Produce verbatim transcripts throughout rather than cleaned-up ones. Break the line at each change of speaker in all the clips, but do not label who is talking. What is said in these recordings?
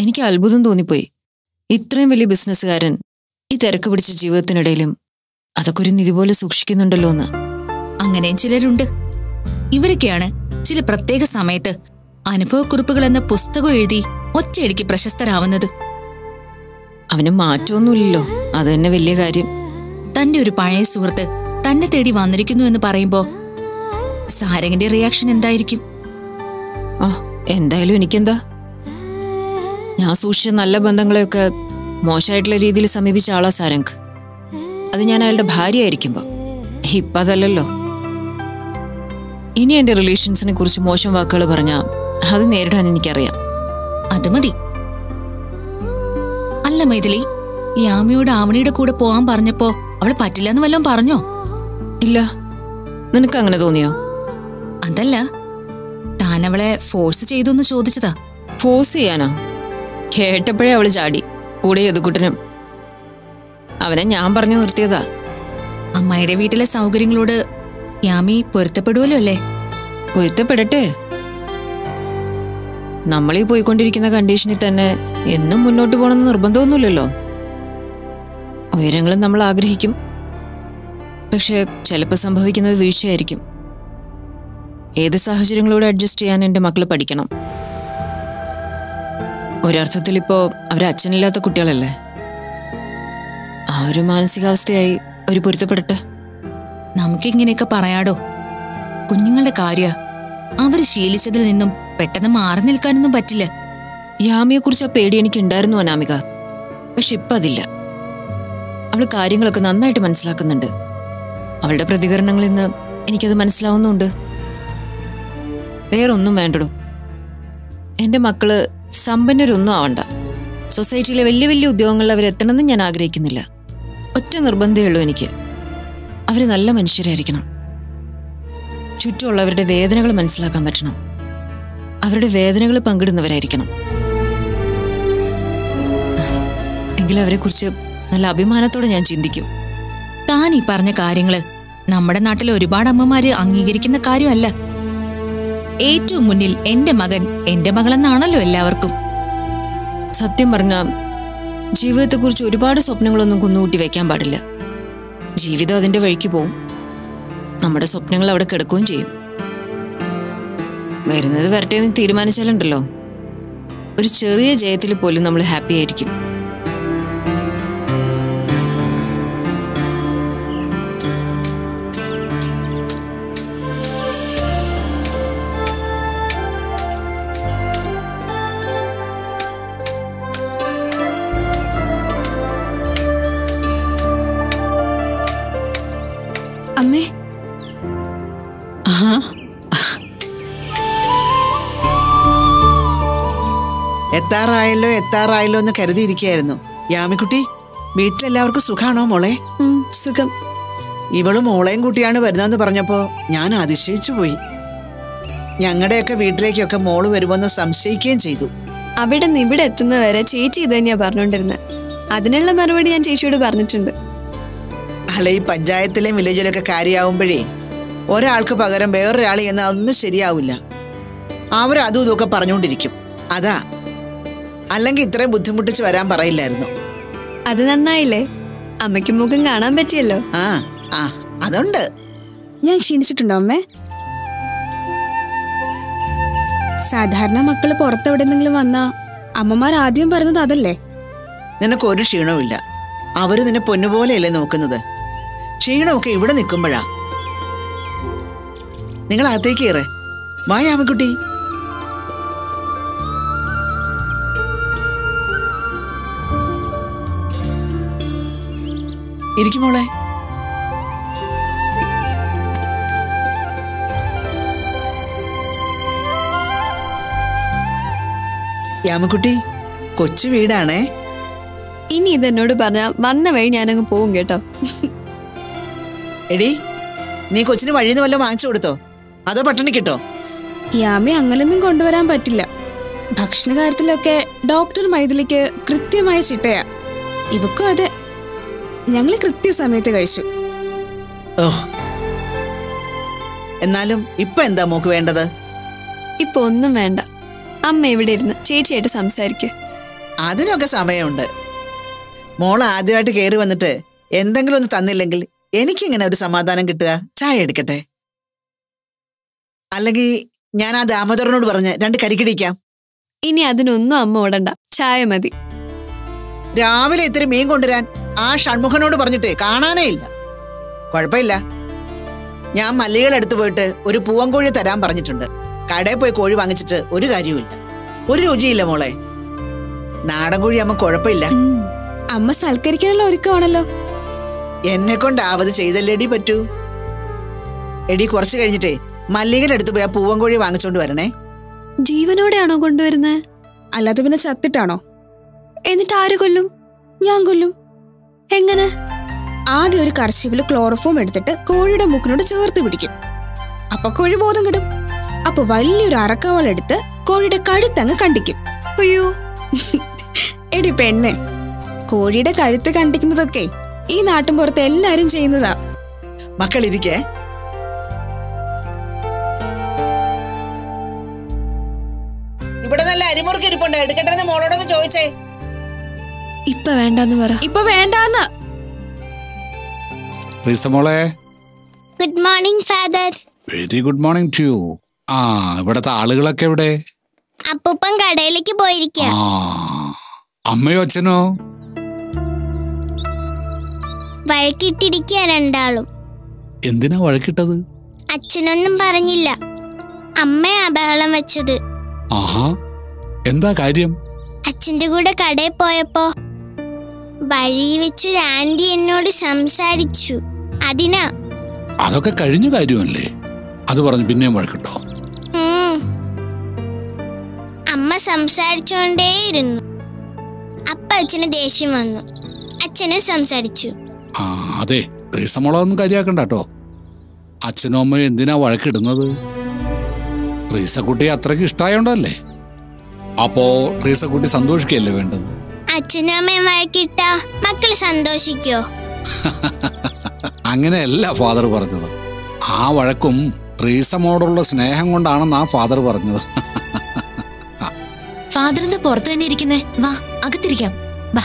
എനിക്ക് അത്ഭുതം തോന്നിപ്പോയി. ഇത്രയും വലിയ ബിസിനസ്സുകാരൻ ഈ തിരക്ക് പിടിച്ച ജീവിതത്തിനിടയിലും അതൊക്കെ ഒരു നിധി പോലെ സൂക്ഷിക്കുന്നുണ്ടല്ലോ എന്ന്.
അങ്ങനെയും ചിലരുണ്ട്. ഇവരൊക്കെയാണ് ചില പ്രത്യേക സമയത്ത് അനുഭവക്കുറിപ്പുകൾ എന്ന പുസ്തകം എഴുതി ഒറ്റയടിക്ക് പ്രശസ്തരാവുന്നത്.
അവന് മാറ്റമൊന്നുമില്ലല്ലോ, അത് തന്നെ വലിയ കാര്യം.
തന്റെ ഒരു പഴയ സുഹൃത്ത് തന്നെ തേടി വന്നിരിക്കുന്നു എന്ന് പറയുമ്പോ സാരംഗിന്റെ റിയാക്ഷൻ എന്തായിരിക്കും?
ആ എന്തായാലും എനിക്കെന്താ, ഞാൻ സൂക്ഷിച്ച നല്ല ബന്ധങ്ങളെയൊക്കെ മോശമായിട്ടുള്ള രീതിയിൽ സമീപിച്ച ആളാ സാരംഗ്. അത് ഞാൻ അയാളുടെ ഭാര്യ ആയിരിക്കുമ്പോ. ഇപ്പം അതല്ലല്ലോ. ഇനി എന്റെ റിലേഷൻസിനെ കുറിച്ച് മോശം വാക്കുകൾ പറഞ്ഞാൽ അത് നേരിടാൻ എനിക്കറിയാം.
അത് മതി. അല്ല മൈഥിലി, യാമിയോട് ആവണിയുടെ കൂടെ പോവാൻ പറഞ്ഞപ്പോ അവള് പറ്റില്ലെന്ന് വല്ലതും പറഞ്ഞോ?
ഇല്ല. നിനക്ക് അങ്ങനെ തോന്നിയോ?
അതല്ല, താൻ അവളെ ഫോഴ്സ് ചെയ്തു ചോദിച്ചതാ.
ഫോഴ്സ് ചെയ്യാനാ? കേട്ടപ്പോഴേ അവള് ചാടി, കൂടെ യദുക്കുട്ടനും. അവനെ ഞാൻ പറഞ്ഞു നിർത്തിയതാ.
അമ്മായിയുടെ വീട്ടിലെ സൗകര്യങ്ങളോട് യാമി പൊരുത്തപ്പെടുവല്ലോ അല്ലേ?
പൊരുത്തപ്പെടട്ടെ. നമ്മളീ പോയിക്കൊണ്ടിരിക്കുന്ന കണ്ടീഷനിൽ തന്നെ എന്നും മുന്നോട്ട് പോകണമെന്ന് നിർബന്ധമൊന്നുമില്ലല്ലോ. ഉയരങ്ങളും നമ്മൾ ആഗ്രഹിക്കും, പക്ഷെ ചിലപ്പോൾ സംഭവിക്കുന്നത് വീഴ്ചയായിരിക്കും. ഏത് സാഹചര്യങ്ങളോട് അഡ്ജസ്റ്റ് ചെയ്യാൻ എൻ്റെ മക്കൾ പഠിക്കണം. ഒരർത്ഥത്തിൽ ഇപ്പോ അവർ അച്ഛനില്ലാത്ത കുട്ടികളല്ലേ. ആ ഒരു മാനസികാവസ്ഥയായി അവർ പൊരുത്തപ്പെടട്ടെ.
നമുക്കിങ്ങനെയൊക്കെ പറയാടോ. കുഞ്ഞുങ്ങളുടെ കാര്യ അവര് ശീലിച്ചതിൽ നിന്നും പെട്ടെന്ന് മാറി നിൽക്കാനൊന്നും പറ്റില്ല.
യാമിയെക്കുറിച്ച് ആ പേടി എനിക്ക് ഉണ്ടായിരുന്നു അനാമിക, പക്ഷെ ഇപ്പം അതില്ല. അവൾ കാര്യങ്ങളൊക്കെ നന്നായിട്ട് മനസ്സിലാക്കുന്നുണ്ട്. അവളുടെ പ്രതികരണങ്ങളിൽ നിന്ന് എനിക്കത് മനസ്സിലാവുന്നുണ്ട്. വേറൊന്നും വേണ്ടടോ. എൻ്റെ മക്കള് സമ്പന്നരൊന്നും ആവണ്ട. സൊസൈറ്റിയിലെ വലിയ വലിയ ഉദ്യോഗങ്ങളിൽ അവരെത്തണമെന്ന് ഞാൻ ആഗ്രഹിക്കുന്നില്ല. ഒറ്റ നിർബന്ധമേ ഉള്ളൂ എനിക്ക്, അവർ നല്ല മനുഷ്യരായിരിക്കണം. ചുറ്റുമുള്ളവരുടെ വേദനകൾ മനസ്സിലാക്കാൻ പറ്റണം. അവരുടെ വേദനകൾ പങ്കിടുന്നവരായിരിക്കണം. എങ്കിലും അവരെക്കുറിച്ച് നല്ല അഭിമാനത്തോടെ ഞാൻ ചിന്തിക്കും.
താൻ ഈ പറഞ്ഞ കാര്യങ്ങള് നമ്മുടെ നാട്ടിൽ ഒരുപാട് അമ്മമാര് അംഗീകരിക്കുന്ന കാര്യമല്ല. ഏറ്റവും മുന്നിൽ എന്റെ മകൻ എന്റെ മകളെന്നാണല്ലോ എല്ലാവർക്കും.
സത്യം പറഞ്ഞ ജീവിതത്തെക്കുറിച്ച് ഒരുപാട് സ്വപ്നങ്ങളൊന്നും കുന്നുകൂട്ടി വെക്കാൻ പാടില്ല. ജീവിതം അതിന്റെ വഴിക്ക് പോവും. നമ്മുടെ സ്വപ്നങ്ങൾ അവിടെ കിടക്കുകയും ചെയ്യും. വരുന്നത് വരട്ടെ എന്ന് തീരുമാനിച്ചാലുണ്ടല്ലോ, ഒരു ചെറിയ ജയത്തിൽ പോലും നമ്മൾ ഹാപ്പി ആയിരിക്കും.
അമ്മേ,
എത്താറായല്ലോ എത്താറായല്ലോ എന്ന് കരുതിയിരിക്കുകയായിരുന്നു. യാമിക്കുട്ടി, വീട്ടിലെല്ലാവർക്കും സുഖാണോ മോളെ?
സുഖം.
ഇവള് മോളെയും കുട്ടിയാണ് വരുന്നതെന്ന് പറഞ്ഞപ്പോ ഞാൻ അതിശയിച്ചു പോയി. ഞങ്ങളുടെയൊക്കെ വീട്ടിലേക്കൊക്കെ മോള് വരുമെന്ന് സംശയിക്കുകയും ചെയ്തു.
അവിടെ നിന്ന് ഇവിടെ എത്തുന്നവരെ ചേച്ചി ഇത് തന്നെയാ പറഞ്ഞോണ്ടിരുന്നത്. അതിനുള്ള മറുപടി ഞാൻ ചേച്ചിയോട് പറഞ്ഞിട്ടുണ്ട്.
അല്ല, ഈ പഞ്ചായത്തിലെയും വില്ലേജിലൊക്കെ കാര്യമാവുമ്പോഴേ ഒരാൾക്ക് പകരം വേറൊരാൾ എന്ന് അതൊന്നും ശരിയാവില്ല. അവരതും ഇതൊക്കെ പറഞ്ഞുകൊണ്ടിരിക്കും. അതാ, അല്ലെങ്കിൽ ഇത്രയും ബുദ്ധിമുട്ടിച്ച് വരാൻ പറയില്ലായിരുന്നു.
അത് നന്നായില്ലേ, അമ്മയ്ക്ക് മുഖം കാണാൻ പറ്റിയല്ലോ.
ആ ആ അതുണ്ട്.
ഞാൻ ക്ഷീണിച്ചിട്ടുണ്ടോ അമ്മേ? സാധാരണ മക്കള് പുറത്തെവിടെന്നെങ്കിലും വന്നാ അമ്മമാർ ആദ്യം പറയുന്നത് അതല്ലേ?
നിനക്ക് ഒരു ക്ഷീണവും ഇല്ല. അവര് നിന്നെ പൊന്നുപോലെയല്ലേ നോക്കുന്നത്. ക്ഷീണമൊക്കെ ഇവിടെ നിൽക്കുമ്പോഴാ. നിങ്ങൾ അകത്തേക്ക് കയറേ. വാ യാമിക്കുട്ടി. ഇരിക്കും മോളെ. യാമിക്കുട്ടി, കൊച്ചു വീടാണേ.
ഇനി ഇതെന്നോട് പറഞ്ഞാ വന്ന വഴി ഞാനങ്ങ് പോവും കേട്ടോ.
എടി, നീ കൊച്ചിന് വഴിന്ന് വല്ലതും വാങ്ങിച്ചു കൊടുത്തോ, അതോ പട്ടിണി കിട്ടോ?
യാമി അങ്ങനൊന്നും കൊണ്ടുവരാൻ പറ്റില്ല. ഭക്ഷണ കാര്യത്തിലൊക്കെ ഡോക്ടർ മൈഥിലിക്ക് കൃത്യമായ ചിട്ടയാ. ഇവക്കും അതെ. ഞങ്ങള് കൃത്യസമയത്ത് കഴിച്ചു.
ഓ, എന്നാലും ഇപ്പൊ എന്താ മോക്ക് വേണ്ടത്?
ഇപ്പൊ ഒന്നും വേണ്ട. അമ്മ ഇവിടെ ഇരുന്ന് ചേച്ചിയായിട്ട് സംസാരിക്കേ.
അതിനൊക്കെ സമയമുണ്ട്. മോൾ ആദ്യമായിട്ട് കയറി വന്നിട്ട് എന്തെങ്കിലും ഒന്ന് തന്നില്ലെങ്കിൽ എനിക്കിങ്ങനെ ഒരു സമാധാനം കിട്ടുക? ചായ എടുക്കട്ടെ? അല്ലെങ്കിൽ ഞാൻ ആ ദാമോദരനോട് പറഞ്ഞ് രണ്ട് കരിക്കിടിക്കാം.
ഇനി അതിനൊന്നും അമ്മ ഓടണ്ട, ചായ മതി.
രാവിലെ ഇത്തിരി മീൻ കൊണ്ടുവരാൻ ആ ഷൺമുഖനോട് പറഞ്ഞിട്ട് കാണാനേ ഇല്ല. കുഴപ്പമില്ല, ഞാൻ മല്ലികളെടുത്ത് പോയിട്ട് ഒരു പൂവൻകോഴി തരാൻ പറഞ്ഞിട്ടുണ്ട്. കടയിൽ പോയി കോഴി വാങ്ങിച്ചിട്ട് ഒരു കാര്യവുമില്ല, ഒരു രുചിയില്ല മോളെ. നാടൻ കോഴി അമ്മ കുഴപ്പമില്ല.
അമ്മ സൽക്കരിക്കാനുള്ള ഒരുക്കമാണല്ലോ.
എന്നെ കൊണ്ടാവത് ചെയ്തല്ലേടി പറ്റൂ. എടി കുറച്ച് കഴിഞ്ഞിട്ടേ മല്ലികളെടുത്ത് പോയി ആ പൂവൻകോഴി വാങ്ങിച്ചോണ്ട് വരണേ.
ജീവനോടെയാണോ കൊണ്ടുവരുന്നത്?
അല്ലാതെ പിന്നെ ചത്തിട്ടാണോ?
എന്നിട്ട് ആര് കൊല്ലും?
ഞാൻ കൊല്ലും.
എങ്ങനെ?
ആദ്യം ഒരു കർശിവില് ക്ലോറോഫോം എടുത്തിട്ട് കോഴിയുടെ മൂക്കിനോട് ചേർത്ത് പിടിക്കും. അപ്പൊ കോഴി ബോധം കിടും. അപ്പൊ വലിയൊരു അറക്കവൾ എടുത്ത് കോഴിയുടെ കഴുത്തങ്ങ് കണ്ടിക്കും.
അയ്യോ
എടി പെണ്ണെ, കോഴിയുടെ കഴുത്ത് കണ്ടിക്കുന്നതൊക്കെ ഈ നാട്ടിൻ പുറത്ത് എല്ലാരും ചെയ്യുന്നതാ.
മക്കളിരിക്കേ. ഇവിടെ നല്ല അരിമുറുക്ക് ഇരിപ്പുണ്ട്, എടുക്കട്ടെ മോളോടൊന്ന് ചോദിച്ചേ.
ഇപ്പൊ വേണ്ടെന്ന് പറ.
ഇപ്പൊ വേണ്ടാന്ന്.
മോളെ,
good morning father.
Very good morning to you. ആ, ഇവിടത്തെ ആളുകളൊക്കെ എവിടെ?
അപ്പൂപ്പൻ കടയിലേക്ക് പോയിരിക്കുക.
അമ്മയോ അച്ഛനോ?
വഴക്കിട്ടിരിക്കുക രണ്ടാളും.
എന്തിനാ വഴക്കിട്ടത്?
അച്ഛനൊന്നും പറഞ്ഞില്ല, അമ്മയാ ബഹളം വെച്ചത്.
ആഹാ, എന്താ കാര്യം?
അച്ഛന്റെ കൂടെ കടയിൽ പോയപ്പോ വഴി വെച്ചൊരു ആന്റി എന്നോട് സംസാരിച്ചു, അതിനാ.
അതൊക്കെ കഴിഞ്ഞ കാര്യമല്ലേ, അത് പറഞ്ഞു പിന്നെയും വഴക്കിട്ടോ?
അമ്മ സംസാരിച്ചോണ്ടേയിരുന്നു. അപ്പ അച്ഛന് ദേഷ്യം വന്നു, അച്ഛനെ സംസാരിച്ചു.
ആ അതെ, റീസമോളൊന്നും കാര്യാക്കണ്ട കേട്ടോ. അച്ഛനും അമ്മയും എന്തിനാ വഴക്കിടുന്നത്? റീസക്കുട്ടി അത്രയ്ക്ക് ഇഷ്ടായോണ്ടല്ലേ. അപ്പോ റീസക്കുട്ടി സന്തോഷിക്കല്ലേ വേണ്ടത്?
അച്ഛനും അമ്മയും വഴക്കിട്ടാ മക്കള് സന്തോഷിക്കോ?
അങ്ങനെയല്ല ഫാദർ പറഞ്ഞത്. ആ വഴക്കും റീസമോടുള്ള സ്നേഹം കൊണ്ടാണെന്ന് ആ ഫാദർ പറഞ്ഞത്.
ഫാദർ എന്താ പുറത്ത് തന്നെ ഇരിക്കുന്നേ? വാ, അകത്തിരിക്കാം. വാ.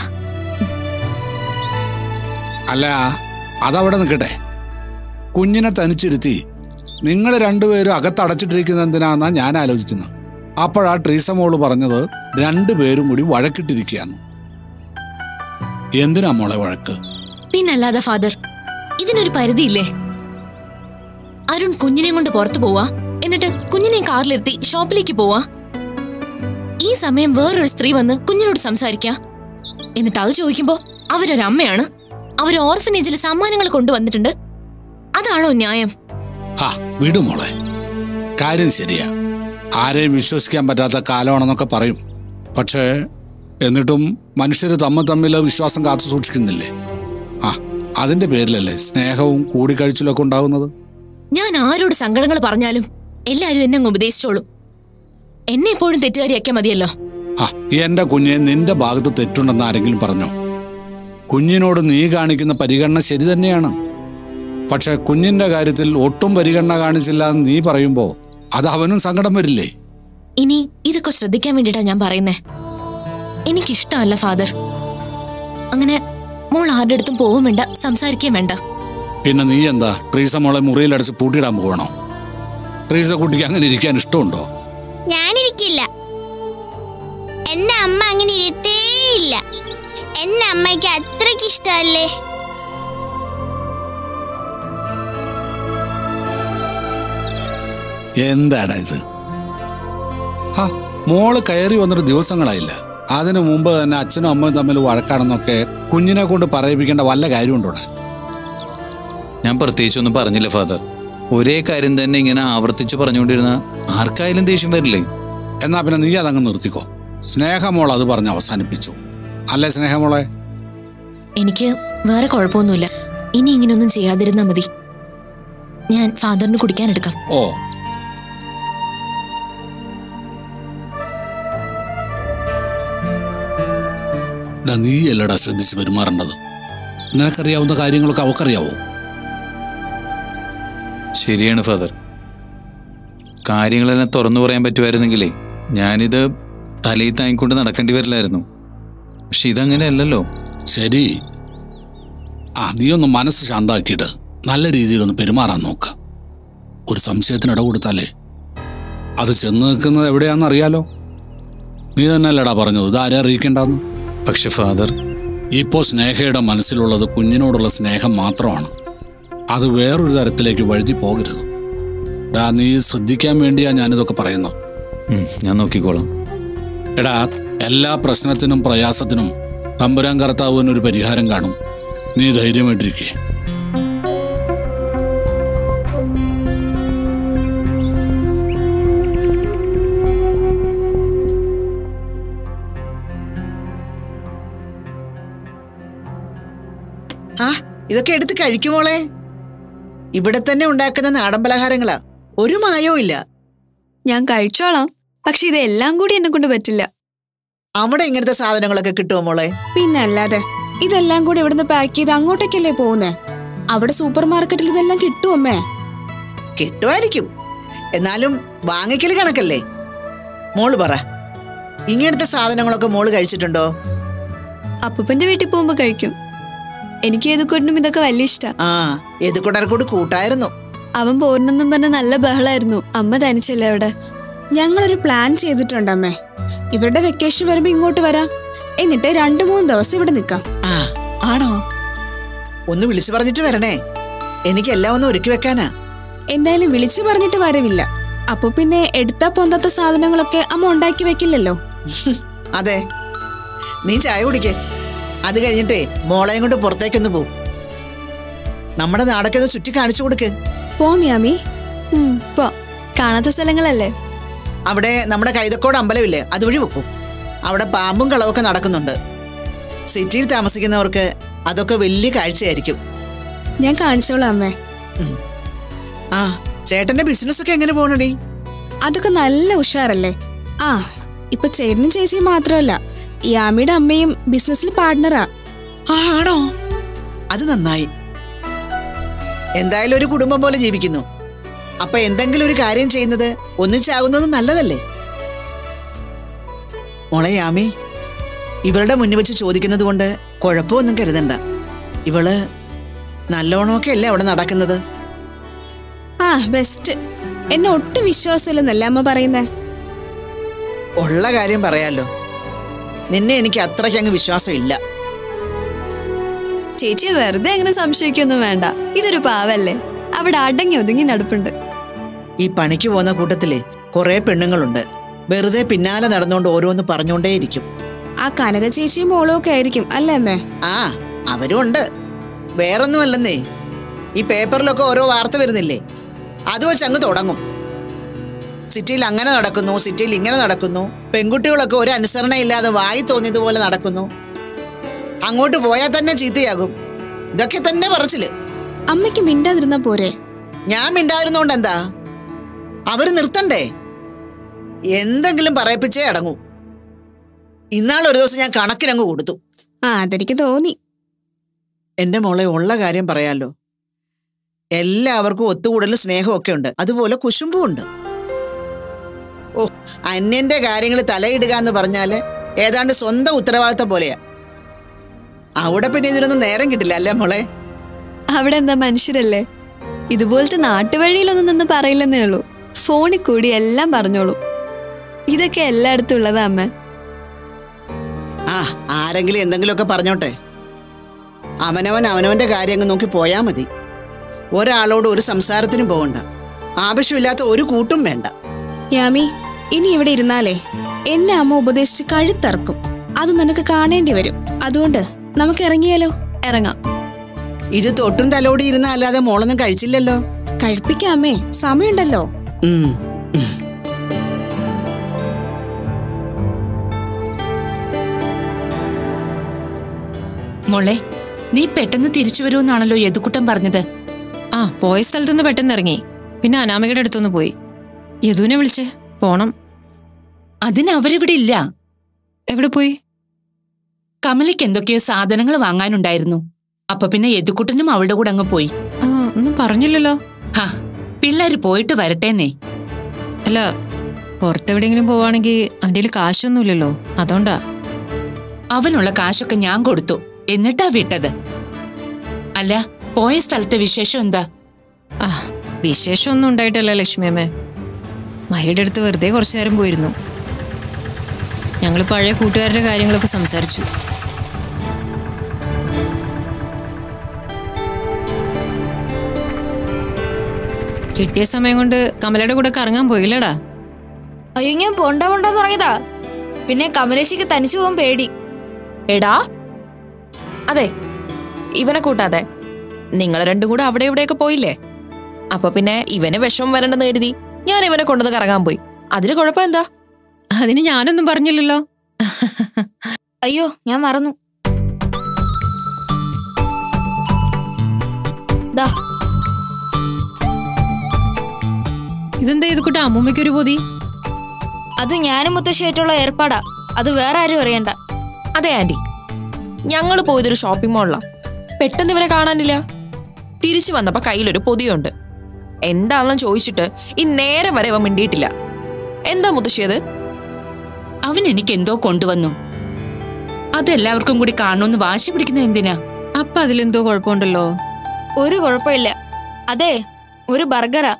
അല്ല, അതവിടെ നിൽക്കട്ടെ. കുഞ്ഞിനെ തനിച്ചിരുത്തി നിങ്ങൾ രണ്ടുപേരും അകത്തടച്ചിട്ടിരിക്കുന്ന എന്തിനാന്നാ ഞാൻ ആലോചിക്കുന്നത്. അപ്പോഴാ ട്രീസമോള് പറഞ്ഞത് രണ്ടുപേരും കൂടി വഴക്കിട്ടിരിക്കുകയാണ്. എന്തിനാ മോളെ വഴക്ക്?
പിന്നല്ലാതെ ഫാദർ, ഇതിനൊരു പരിധിയില്ലേ? അരുൺ കുഞ്ഞിനെ കൊണ്ട് പുറത്തു പോവാ, എന്നിട്ട് കുഞ്ഞിനെ കാറിലിരുത്തി ഷോപ്പിലേക്ക് പോവാ. ഈ സമയം വേറൊരു സ്ത്രീ വന്ന് കുഞ്ഞിനോട് സംസാരിക്കാ. എന്നിട്ട് അത് ചോദിക്കുമ്പോ അവരൊരമ്മയാണ്, അവര് ഓർഫനേജിൽ സമ്മാനങ്ങൾ കൊണ്ടുവന്നിട്ടുണ്ട്. അതാണോ ന്യായം?
ആ വിടു മോളെ, കാര്യം ശരിയാ. ആരെയും വിശ്വസിക്കാൻ പറ്റാത്ത കാലമാണെന്നൊക്കെ പറയും. പക്ഷേ എന്നിട്ടും മനുഷ്യര് തമ്മിൽ തമ്മിൽ വിശ്വാസം കാത്തു സൂക്ഷിക്കുന്നില്ലേ? ആ, അതിന്റെ പേരിലല്ലേ സ്നേഹവും കൂടിക്കാഴ്ചയിലൊക്കെ ഉണ്ടാകുന്നത്.
ഞാൻ ആരോട് സങ്കടങ്ങൾ പറഞ്ഞാലും എല്ലാരും എന്നെ അങ്ങ് ഉപദേശിച്ചോളും. എന്നെ എപ്പോഴും തെറ്റുകാരിയാക്കിയാൽ മതിയല്ലോ.
ആ, എന്റെ കുഞ്ഞെ, നിന്റെ ഭാഗത്ത് തെറ്റുണ്ടെന്ന് ആരെങ്കിലും പറഞ്ഞോ? കുഞ്ഞിനോട് നീ കാണിക്കുന്ന പരിഗണന ശരി തന്നെയാണ്. പക്ഷെ കുഞ്ഞിന്റെ കാര്യത്തിൽ ഒട്ടും പരിഗണന കാണിച്ചില്ല എന്ന് നീ പറയുമ്പോ അത് അവനും സങ്കടം വരില്ലേ?
ഇനി ഇതൊക്കെ ശ്രദ്ധിക്കാൻ വേണ്ടിട്ടാ ഞാൻ പറയുന്നേ. എനിക്കിഷ്ടമല്ല ഫാദർ. അങ്ങനെ മോൾ ആരുടെ അടുത്തും പോവും വേണ്ട, സംസാരിക്കുകയും വേണ്ട.
പിന്നെ നീ എന്താ ട്രീസ മോളെ മുറിയിലടച്ച് പൂട്ടിയിടാൻ പോകണോ? ട്രീസ കുട്ടിക്ക് അങ്ങനെ ഇരിക്കാൻ ഇഷ്ടമുണ്ടോ?
ഞാനിരിക്കില്ല. എന്നെ അമ്മ അങ്ങനെ ഇരുത്തേയില്ല. എന്നെ അമ്മയ്ക്ക് അത്രയ്ക്ക് ഇഷ്ടമല്ലേ.
എന്താടാ ഇത്? ആ, മോള് കയറി വന്നിട്ട് ദിവസങ്ങളായില്ല. അതിനു മുമ്പ് തന്നെ അച്ഛനും അമ്മയും തമ്മിൽ വഴക്കാണെന്നൊക്കെ കുഞ്ഞിനെ കൊണ്ട് പറയിപ്പിക്കേണ്ട വല്ല കാര്യമുണ്ടോ?
ഞാൻ പ്രത്യേകിച്ചൊന്നും പറഞ്ഞില്ല ഫാദർ. ഒരേ കാര്യം തന്നെ ഇങ്ങനെ ആവർത്തിച്ച് പറഞ്ഞുകൊണ്ടിരുന്ന ആർക്കായാലും ദേഷ്യം വരില്ലേ?
എന്നാ പിന്നെ നീ അതങ്ങ് നിർത്തിക്കോ. സ്നേഹമോൾ അത് പറഞ്ഞ് അവസാനിപ്പിച്ചു അല്ലേ സ്നേഹമോളെ?
എനിക്ക് വേറെ കുഴപ്പമൊന്നുമില്ല. ഇനി ഇങ്ങനെയൊന്നും ചെയ്യാതിരുന്നാ മതി. ഞാൻ ഫാദറിന് കുടിക്കാൻ എടുക്കാം.
ഓ, നീ അല്ലടാ ശ്രദ്ധിച്ച് പെരുമാറേണ്ടത്. നിനക്കറിയാവുന്ന കാര്യങ്ങളൊക്കെ അവക്കറിയാവോ?
ശരിയാണ് ഫാദർ. കാര്യങ്ങളെല്ലാം തുറന്നു പറയാൻ പറ്റുമായിരുന്നെങ്കിലേ ഞാനിത് തലയിൽ താങ്ങിക്കൊണ്ട് നടക്കേണ്ടി വരില്ലായിരുന്നു. പക്ഷെ ഇതങ്ങനെയല്ലല്ലോ.
ശരി, ആ നീ ഒന്ന് മനസ്സ് ശാന്താക്കിയിട്ട് നല്ല രീതിയിലൊന്ന് പെരുമാറാൻ നോക്ക്. ഒരു സംശയത്തിന് ഇട കൊടുത്താലേ അത് ചെന്ന് നിൽക്കുന്നത് എവിടെയാണെന്ന് അറിയാലോ. നീ തന്നെ അല്ലടാ പറഞ്ഞത് ഇതാരെ അറിയിക്കേണ്ടെന്ന്.
പക്ഷെ ഫാദർ,
ഇപ്പോൾ സ്നേഹയുടെ മനസ്സിലുള്ളത് കുഞ്ഞിനോടുള്ള സ്നേഹം മാത്രമാണ്. അത് വേറൊരു തരത്തിലേക്ക് വഴുതി പോകരുത്. എടാ, നീ ശ്രദ്ധിക്കാൻ വേണ്ടിയാ ഞാനിതൊക്കെ പറയുന്നത്.
ഞാൻ നോക്കിക്കോളാം.
എടാ, എല്ലാ പ്രശ്നത്തിനും പ്രയാസത്തിനും തമ്പുരാൻ കർത്താവിനൊരു പരിഹാരം കാണും. നീ ധൈര്യമായിട്ടിരിക്കേ.
ആ ഇതൊക്കെ എടുത്ത് കഴിക്കുമോളെ. ഇവിടെ തന്നെ ഉണ്ടാക്കുന്ന നാടൻ പലഹാരങ്ങളാ, ഒരു മായവും ഇല്ല.
ഞാൻ കഴിച്ചോളാം, പക്ഷെ ഇതെല്ലാം കൂടി എന്നെ കൊണ്ട് പറ്റില്ല.
അവിടെ ഇങ്ങനത്തെ സാധനങ്ങളൊക്കെ കിട്ടുമോ മോളെ?
പിന്നെ അല്ലാതെ, ഇതെല്ലാം കൂടി ഇവിടുന്ന് പാക്ക് ചെയ്ത് അങ്ങോട്ടേക്കല്ലേ പോകുന്നേ? അവിടെ സൂപ്പർ മാർക്കറ്റിൽ ഇതെല്ലാം കിട്ടും അമ്മേ.
കിട്ടുമായിരിക്കും, എന്നാലും വാങ്ങിക്കൽ കണക്കല്ലേ. മോള് പറ, ഇങ്ങനത്തെ സാധനങ്ങളൊക്കെ മോള് കഴിച്ചിട്ടുണ്ടോ?
അപ്പൂപ്പന്റെ വീട്ടിൽ പോകുമ്പോ കഴിക്കും. എനിക്ക് ഏതുകൊണ്ടും ഇതൊക്കെ വലിയ ഇഷ്ടാ.
ആ ഏതുകൊണ്ടർക്കൂട് കൂട്ടായിരുന്നു.
അവൻ പോരണെന്നും പറഞ്ഞ നല്ല ബഹളായിരുന്നു. അമ്മ തനിച്ചല്ലേ അവിടെ.
ഞങ്ങളൊരു പ്ലാൻ ചെയ്തിട്ടുണ്ട് അമ്മേ. ഇവരുടെ വെക്കേഷൻ വരുമ്പോ ഇങ്ങോട്ട് വരാം, എന്നിട്ട് രണ്ടു മൂന്ന് ദിവസം ഇവിടെ നിൽക്കാം.
ആ ആണോ? ഒന്ന് വിളിച്ചു പറഞ്ഞിട്ട് വരണേ, എനിക്ക് എല്ലാം ഒന്ന് ഒരുക്കി വെക്കാനാ.
എന്തായാലും വിളിച്ചു പറഞ്ഞിട്ട് വരവില്ല. അപ്പൊ പിന്നെ എടുത്താ പൊന്താത്ത സാധനങ്ങളൊക്കെ അമ്മ ഉണ്ടാക്കി വെക്കില്ലല്ലോ.
അതെ, നീ ചായ കുടിക്കേ. അത് കഴിഞ്ഞിട്ടേ മോളെയും കൊണ്ട് പുറത്തേക്കൊന്ന് പോവും. നമ്മുടെ നാടൊക്കെ ഒന്ന് ചുറ്റി കാണിച്ചു കൊടുക്ക്.
പോമിയാമി,
പോ. കാണാത്ത സ്ഥലങ്ങളല്ലേ.
അവിടെ നമ്മുടെ കൈതക്കോട് അമ്പലമില്ലേ, അതുവഴി വെക്കും. അവിടെ പാമ്പും കളവൊക്കെ നടക്കുന്നുണ്ട്. സിറ്റിയിൽ താമസിക്കുന്നവർക്ക് അതൊക്കെ വലിയ കാഴ്ചയായിരിക്കും.
ഞാൻ കാണിച്ചോളാം അമ്മേ.
ആ ചേട്ടന്റെ ബിസിനസ് ഒക്കെ എങ്ങനെ പോകണടി?
അതൊക്കെ നല്ല ഉഷാറല്ലേ. ആ ഇപ്പൊ ചേട്ടനും ചേച്ചിയും മാത്രമല്ല, യാമിയുടെ അമ്മയും ബിസിനസ്സിൽ പാർട്ട്ണറാ.
ആ ആണോ? അത് നന്നായി. എന്തായാലും ഒരു കുടുംബം പോലെ ജീവിക്കുന്നു. അപ്പൊ എന്തെങ്കിലും ഒരു കാര്യം ചെയ്യുന്നത് ഒന്നിച്ചാകുന്നത് നല്ലതല്ലേ? മോളെ യാമി, ഇവളുടെ മുന്നിൽ വെച്ച് ചോദിക്കുന്നത് കൊണ്ട് കുഴപ്പമൊന്നും കരുതണ്ട. ഇവള് നല്ലോണമൊക്കെ അല്ലേ അവിടെ നടക്കുന്നത്.
ആ ബെസ്റ്റ്. എന്നെ ഒട്ടും വിശ്വാസമില്ലെന്നല്ല അമ്മ പറയുന്നേ.
ഉള്ള കാര്യം പറയാലോ, നിന്നെ എനിക്ക് അത്രയ്ക്ക് അങ്ങ് വിശ്വാസമില്ല.
ചേച്ചി വെറുതെ അങ്ങനെ സംശയിക്കൊന്നും വേണ്ട. ഇതൊരു പാവല്ലേ, അവിടെ അടങ്ങി ഒതുങ്ങി നടപ്പുണ്ട്.
ഈ പണിക്ക് പോകുന്ന കൂട്ടത്തിലെ കുറെ പെണ്ണുങ്ങളുണ്ട്, വെറുതെ പിന്നാലെ നടന്നുകൊണ്ട് ഓരോന്ന് പറഞ്ഞുകൊണ്ടേയിരിക്കും.
ആ കനക ചേച്ചിയും മോളും ഒക്കെ ആയിരിക്കും അല്ലേ അമ്മേ?
ആ അവരും ഉണ്ട്. വേറൊന്നും അല്ലെന്നേ, ഈ പേപ്പറിലൊക്കെ ഓരോ വാർത്ത വരുന്നില്ലേ, അത് വെച്ച് അങ്ങ് തുടങ്ങും. സിറ്റിയിൽ അങ്ങനെ നടക്കുന്നു, സിറ്റിയിൽ ഇങ്ങനെ നടക്കുന്നു, പെൺകുട്ടികളൊക്കെ ഒരു അനുസരണ ഇല്ലാതെ വായി തോന്നിയതുപോലെ നടക്കുന്നു, അങ്ങോട്ട് പോയാൽ തന്നെ ചീത്തയാകും. ഇതൊക്കെ തന്നെ പറച്ചില്.
അമ്മയ്ക്ക് മിണ്ടാതിരുന്ന പോരെ?
ഞാൻ മിണ്ടായിരുന്നോണ്ട് എന്താ? അവര് നിർത്തണ്ടേ? എന്തെങ്കിലും പറയിപ്പിച്ചേ അടങ്ങൂ. ഇന്നാളൊരു ദിവസം ഞാൻ കണക്കിനങ്ങ് കൊടുത്തു.
ആ അതെനിക്ക് തോന്നി.
എന്റെ മോളെ, ഉള്ള കാര്യം പറയാലോ, എല്ലാവർക്കും ഒത്തുകൂടലും സ്നേഹവും ഒക്കെ ഉണ്ട്, അതുപോലെ കുശുമ്പും ഉണ്ട്. ഓ, അന്യന്റെ കാര്യങ്ങൾ തലയിടുക എന്ന് പറഞ്ഞാല് ഏതാണ്ട് സ്വന്തം ഉത്തരവാദിത്തം പോലെയാ. അവിടെ പിന്നെ ഇതിനൊന്നും നേരം കിട്ടില്ല അല്ലേ മോളെ?
അവിടെ എന്താ മനുഷ്യരല്ലേ, ഇതുപോലത്തെ നാട്ടുവഴിയിലൊന്നും നിന്ന് പറയില്ലെന്നേ ഉള്ളൂ. ഫോണിൽ കൂടി എല്ലാം പറഞ്ഞോളൂ. ഇതൊക്കെ എല്ലായിടത്തും ഉള്ളതാ അമ്മ.
ആ ആരെങ്കിലും എന്തെങ്കിലുമൊക്കെ പറഞ്ഞോട്ടെ. അവനവൻ അവനവന്റെ കാര്യം അങ്ങ് നോക്കി പോയാ മതി. ഒരാളോട് ഒരു സംസാരത്തിനും പോകണ്ട, ആവശ്യമില്ലാത്ത ഒരു കൂട്ടും വേണ്ട.
യാമി, ഇനി ഇവിടെ ഇരുന്നാലേ എന്നെ അമ്മ ഉപദേശിച്ച് കഴുത്തറക്കും. അത് നിനക്ക് കാണേണ്ടി വരും. അതുകൊണ്ട് നമുക്ക് ഇറങ്ങിയാലോ?
ഇറങ്ങാം.
ഇത് തൊട്ടും തലോടി ഇരുന്ന അല്ലാതെ മോളൊന്നും കഴിച്ചില്ലല്ലോ.
കഴിപ്പിക്കാമേ, സമയമുണ്ടല്ലോ.
മോളെ, നീ പെട്ടെന്ന് തിരിച്ചു വരുമെന്നാണല്ലോ യദുക്കുട്ടൻ പറഞ്ഞത്.
ആ പോയ സ്ഥലത്തുനിന്ന് പെട്ടെന്ന് ഇറങ്ങി, പിന്നെ അനാമികയുടെ അടുത്തൊന്ന് പോയി. യദുവിനെ വിളിച്ചേ പോണം.
അതിന് അവരിവിടെ ഇല്ല.
എവിടെ പോയി?
കമലയ്ക്ക് എന്തൊക്കെയോ സാധനങ്ങൾ വാങ്ങാനുണ്ടായിരുന്നു. അപ്പൊ പിന്നെ യദുക്കുട്ടനും അവളുടെ കൂടെ അങ്ങ് പോയി.
ആ ഒന്നും പറഞ്ഞില്ലല്ലോ.
ഹാ, പിള്ളേര് പോയിട്ട് വരട്ടേന്നേ.
അല്ല, പുറത്തെവിടെയെങ്കിലും പോവാണെങ്കിൽ അവൻ്റെ കാശൊന്നുമില്ലല്ലോ, അതുകൊണ്ടാ.
അവനുള്ള കാശൊക്കെ ഞാൻ കൊടുത്തു, എന്നിട്ടാ വിട്ടത്. അല്ല, പോയ സ്ഥലത്തെ വിശേഷം എന്താ?
ആ വിശേഷമൊന്നും ഉണ്ടായിട്ടല്ല ലക്ഷ്മിയമ്മേ. മഹിയുടെ അടുത്ത് വെറുതെ കുറച്ചു നേരം പോയിരുന്നു. ഞങ്ങൾ പഴയ കൂട്ടുകാരുടെ കാര്യങ്ങളൊക്കെ സംസാരിച്ചു. കിട്ടിയ സമയം കൊണ്ട് കമലയുടെ കൂടെ കറങ്ങാൻ പോയില്ലടാ.
അയ്യോ, ഞാൻ പോണ്ട പോണ്ട തുടങ്ങിയതാ. പിന്നെ കമലേശിക്ക് തനിച്ചു പോകാൻ പേടി.
എടാ, അതെ, ഇവനെ കൂട്ടാതെ നിങ്ങൾ രണ്ടും കൂടെ അവിടെ ഇവിടെയൊക്കെ പോയില്ലേ? അപ്പൊ പിന്നെ ഇവന് വിഷമം വരണ്ടെന്ന് കരുതി ഞാൻ ഇവനെ കൊണ്ടുവന്ന് കറങ്ങാൻ പോയി. അതിന് കുഴപ്പം എന്താ?
അതിന് ഞാനൊന്നും പറഞ്ഞില്ലല്ലോ.
അയ്യോ, ഞാൻ മറന്നു. ദാ,
ഇതെന്താ ഇത് കൂട്ട അമ്മൂമ്മയ്ക്കൊരു പൊതി?
അത് ഞാനും മുത്തശ്ശിയായിട്ടുള്ള ഏർപ്പാടാ. അത് വേറെ ആരും അറിയണ്ട.
അതെ ആന്റി, ഞങ്ങൾ പോയതൊരു ഷോപ്പിംഗ് മോളിലാ. പെട്ടെന്ന് ഇവനെ കാണാനില്ല. തിരിച്ചു വന്നപ്പോ കയ്യിലൊരു പൊതിയുണ്ട്. എന്താണെന്ന് ചോദിച്ചിട്ട് ഈ നേരെ വരെ അവൻ മിണ്ടിയിട്ടില്ല. എന്താ മുത്തശ്ശിയത്?
അവൻ എനിക്ക് എന്തോ കൊണ്ടുവന്നു. അതെല്ലാവർക്കും കൂടി കാണണമെന്ന് വാശി പിടിക്കുന്നത് എന്തിനാ?
അപ്പൊ അതിലെന്തോ കുഴപ്പമുണ്ടല്ലോ.
ഒരു കുഴപ്പമില്ല. അതെ, ഒരു ബർഗറാ.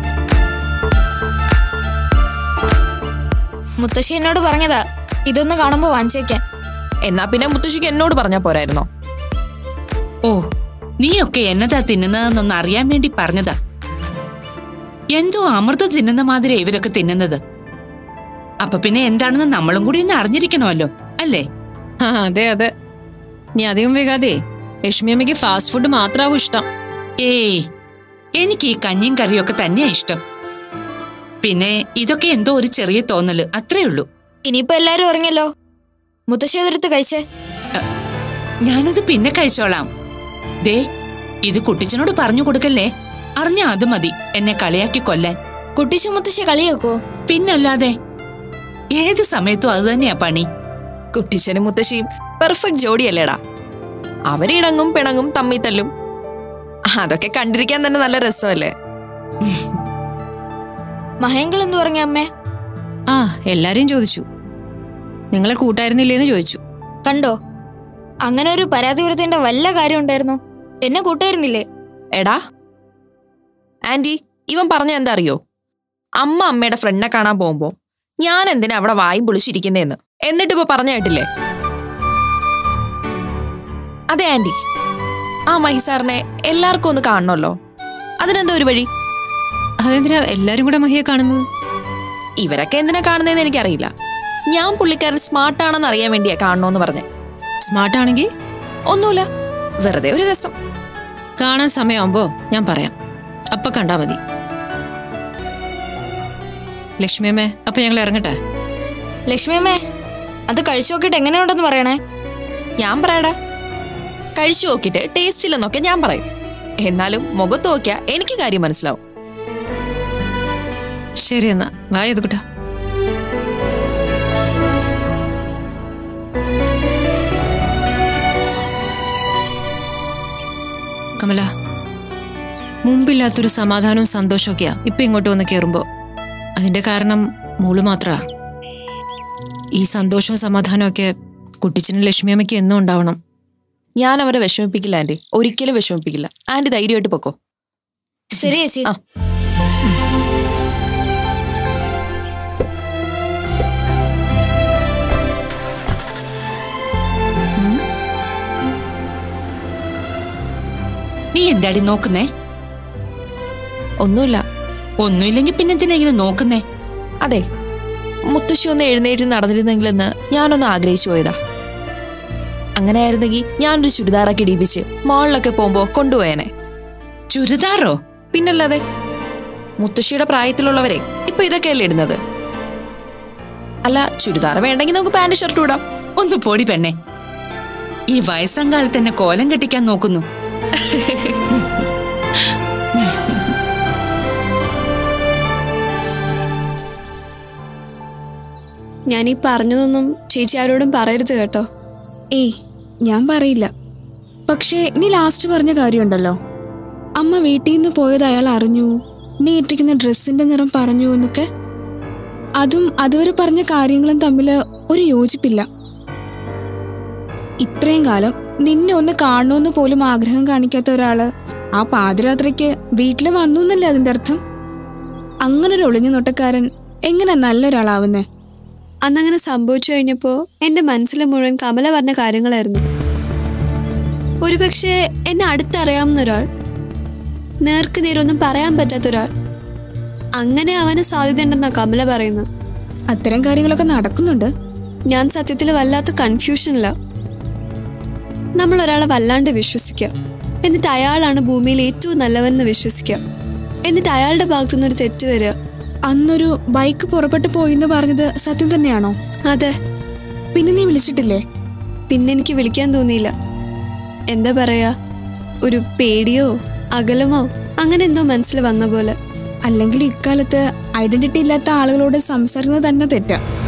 മുത്തശ്ശി എന്നോട് പറഞ്ഞതാ ഇതൊന്ന് കാണുമ്പോ വാങ്ങിച്ചേക്കാൻ.
എന്നാ പിന്നെ മുത്തശ്ശിക്ക് എന്നോട് പറഞ്ഞാ പോരായിരുന്നോ?
ഓ, നീയൊക്കെ എന്നതാ തിന്നുന്നതെന്നൊന്ന് അറിയാൻ വേണ്ടി പറഞ്ഞതാ. എന്തോ അമൃത തിന്നുന്ന മാതിരി ഇവരൊക്കെ തിന്നുന്നത്. അപ്പൊ പിന്നെ എന്താണെന്ന് നമ്മളും കൂടി ഒന്ന് അറിഞ്ഞിരിക്കണമല്ലോ, അല്ലേ?
ആ അതെ അതെ. നീ അധികം വേഗാതെ ലക്ഷ്മിയമ്മയ്ക്ക് ഫാസ്റ്റ് ഫുഡ് മാത്രമാവും ഇഷ്ടം.
ഏയ്, എനിക്ക് ഈ കഞ്ഞിയും കറിയൊക്കെ തന്നെയാ ഇഷ്ടം. പിന്നെ ഇതൊക്കെ എന്തോ ഒരു ചെറിയ തോന്നല്, അത്രേ ഉള്ളൂ.
ഇനിയിപ്പോ എല്ലാരും ഉറങ്ങിയല്ലോ. മുത്തശ്ശി അതെടുത്ത് കഴിച്ചേ.
ഞാനത് പിന്നെ കഴിച്ചോളാം. ദേ, ഇത് കുട്ടിച്ചനോട് പറഞ്ഞു കൊടുക്കല്ലേ. അറിഞ്ഞ അത് മതി എന്നെ കളിയാക്കി കൊല്ലാൻ.
കുട്ടിച്ച മുത്തശ്ശി കളിയാക്കോ?
പിന്നല്ലാതെ, ഏത് സമയത്തും അത് തന്നെയാ പണി.
കുട്ടിച്ചനും മുത്തശ്ശിയും പെർഫെക്റ്റ് ജോഡിയല്ലേടാ. അവരിണങ്ങും പിണങ്ങും തമ്മി തല്ലും. അതൊക്കെ കണ്ടിരിക്കാൻ തന്നെ നല്ല രസമല്ലേ?
മഹേങ്കൾ എന്തു പറഞ്ഞ അമ്മേ?
ആ എല്ലാരെയും ചോദിച്ചു. നിങ്ങളെ കൂട്ടായിരുന്നില്ലേന്ന് ചോദിച്ചു.
കണ്ടോ, അങ്ങനെ ഒരു പരാതി ഉയർത്തേണ്ട വല്ല കാര്യം ഉണ്ടായിരുന്നോ? എന്നെ കൂട്ടായിരുന്നില്ലേ?
എടാ ആന്റി, ഇവൻ പറഞ്ഞ എന്താ അറിയോ? അമ്മ അമ്മയുടെ ഫ്രണ്ടിനെ കാണാൻ പോകുമ്പോ ഞാൻ എന്തിനാ അവിടെ വായും പൊളിച്ചിരിക്കുന്നേന്ന്. എന്നിട്ട് ഇപ്പൊ പറഞ്ഞ കേട്ടില്ലേ? അതെ ആന്റി, ആ മഹിസാറിനെ എല്ലാവർക്കും ഒന്ന് കാണണമല്ലോ. അതിനെന്താ ഒരു വഴി?
അതെന്തിനാ എല്ലാരും കൂടെ മഹിയെ കാണുന്നത്?
ഇവരൊക്കെ എന്തിനാ കാണുന്നതെന്ന് എനിക്കറിയില്ല. ഞാൻ പുള്ളിക്കാരൻ സ്മാർട്ടാണെന്ന് അറിയാൻ വേണ്ടിയാ കാണണോന്ന് പറഞ്ഞേ.
സ്മാർട്ടാണെങ്കിൽ
ഒന്നുമില്ല, വെറുതെ ഒരു രസം.
കാണാൻ സമയമാകുമ്പോ ഞാൻ പറയാം, അപ്പൊ കണ്ടാ മതി. ലക്ഷ്മിയമ്മേ, അപ്പൊ ഞങ്ങൾ ഇറങ്ങട്ടെ?
ലക്ഷ്മിയമ്മേ, അത് കഴിച്ചു നോക്കിയിട്ട് എങ്ങനെയുണ്ടെന്ന് പറയണേ.
ഞാൻ പറയടാ, കഴിച്ചു നോക്കിയിട്ട് ടേസ്റ്റ് ഇല്ലെന്നൊക്കെ ഞാൻ പറയും. എന്നാലും മുഖത്ത് നോക്കിയാ എനിക്ക് കാര്യം മനസ്സിലാവും.
ശരി എന്നാ വായത് കുട്ടാ. കമല, മുമ്പില്ലാത്തൊരു സമാധാനവും സന്തോഷമൊക്കെയാ ഇപ്പൊ ഇങ്ങോട്ട് വന്ന് കയറുമ്പോ. അതിന്റെ കാരണം മോള് മാത്രാ. ഈ സന്തോഷവും സമാധാനവും ഒക്കെ കുട്ടിച്ചനും ലക്ഷ്മിയമ്മയ്ക്ക് എന്നും ഉണ്ടാവണം.
ഞാൻ അവരെ വിഷമിപ്പിക്കില്ല ആന്റി, ഒരിക്കലും വിഷമിപ്പിക്കില്ല. ആന്റി ധൈര്യമായിട്ട് പൊക്കോ.
ശരി ചേച്ചി.
ആ
നീ എന്താടി നോക്കുന്നേ?
ഒന്നുമില്ല.
ഒന്നുമില്ലെങ്കിൽ പിന്നെന്തിനാ ഇങ്ങനെ നോക്കുന്നേ?
അതെ, മുത്തശ്ശി ഒന്ന് എഴുന്നേറ്റ് നടന്നിരുന്നെങ്കിലെന്ന് ഞാനൊന്ന് ആഗ്രഹിച്ചു പോയതാ. അങ്ങനെ ആയിരുന്നെങ്കിൽ ഞാനൊരു ചുരിദാറൊക്കെ ഇടിപ്പിച്ച് മാളിലൊക്കെ പോകുമ്പോ കൊണ്ടുപോയേനെ.
ചുരിദാറോ?
പിന്നല്ലാതെ, മുത്തശ്ശിയുടെ പ്രായത്തിലുള്ളവരെ ഇപ്പൊ ഇതൊക്കെയല്ലേ ഇടുന്നത്. അല്ല, ചുരിദാർ വേണ്ടെങ്കിൽ നമുക്ക് പാന്റ് ഷർട്ട് ഇടാം.
ഒന്ന് പോടി പെണ്ണെ, ഈ വയസ്സാം കാലത്ത് തന്നെ കോലം കെട്ടിക്കാൻ നോക്കുന്നു.
ഞാനീ പറഞ്ഞതൊന്നും ചേച്ചി ആരോടും പറയരുത് കേട്ടോ.
ഏയ്, ഞാൻ പറയില്ല. പക്ഷേ നീ ലാസ്റ്റ് പറഞ്ഞ കാര്യമുണ്ടല്ലോ, അമ്മ വീട്ടിൽ നിന്ന് പോയത് അയാൾ അറിഞ്ഞു, നീ ഇട്ടിരിക്കുന്ന ഡ്രസ്സിന്റെ നിറം പറഞ്ഞു എന്നൊക്കെ, അതും അതുവരെ പറഞ്ഞ കാര്യങ്ങളും തമ്മിൽ ഒരു യോജിപ്പില്ല. ഇത്രയും കാലം നിന്നെ ഒന്ന് കാണണമെന്ന് പോലും ആഗ്രഹം കാണിക്കാത്ത ഒരാള് ആ പാതിരാത്രിക്ക് വീട്ടിൽ വന്നു എന്നല്ലേ അതിന്റെ അർത്ഥം? അങ്ങനെ ഒരു ഒളിഞ്ഞു നോട്ടക്കാരൻ എങ്ങനെ നല്ലൊരാളാവുന്നേ?
അന്നങ്ങനെ സംഭവിച്ചു കഴിഞ്ഞപ്പോ എന്റെ മനസ്സിൽ മുഴുവൻ കമല പറഞ്ഞ കാര്യങ്ങളായിരുന്നു. ഒരുപക്ഷെ എന്നെ അടുത്തറിയാവുന്ന ഒരാൾ, നേർക്ക് നേരൊന്നും പറയാൻ പറ്റാത്ത ഒരാൾ, അങ്ങനെ അവന് സാധ്യതയുണ്ടെന്നാ കമല പറയുന്നത്.
അത്തരം കാര്യങ്ങളൊക്കെ നടക്കുന്നുണ്ട്.
ഞാൻ സത്യത്തിൽ വല്ലാത്ത കൺഫ്യൂഷനില്ല. നമ്മൾ ഒരാളെ വല്ലാണ്ട് വിശ്വസിക്കുക, എന്നിട്ട് അയാളാണ് ഭൂമിയിൽ ഏറ്റവും നല്ലവനെന്ന് വിശ്വസിക്കുക, എന്നിട്ട് അയാളുടെ ഭാഗത്തുനിന്ന് ഒരു തെറ്റ് വരിക.
അന്നൊരു ബൈക്ക് പുറപ്പെട്ടു പോയിന്ന് പറഞ്ഞത് സത്യം തന്നെയാണോ?
അതെ.
പിന്നെ നീ വിളിച്ചിട്ടില്ലേ?
പിന്നെ എനിക്ക് വിളിക്കാൻ തോന്നിയില്ല. എന്താ പറയാ, ഒരു പേടിയോ അകലമോ അങ്ങനെ എന്തോ മനസ്സിൽ വന്ന പോലെ.
അല്ലെങ്കിൽ ഇക്കാലത്ത് ഐഡന്റിറ്റി ഇല്ലാത്ത ആളുകളോട് സംസാരിക്കുന്നത് തന്നെ തെറ്റാ.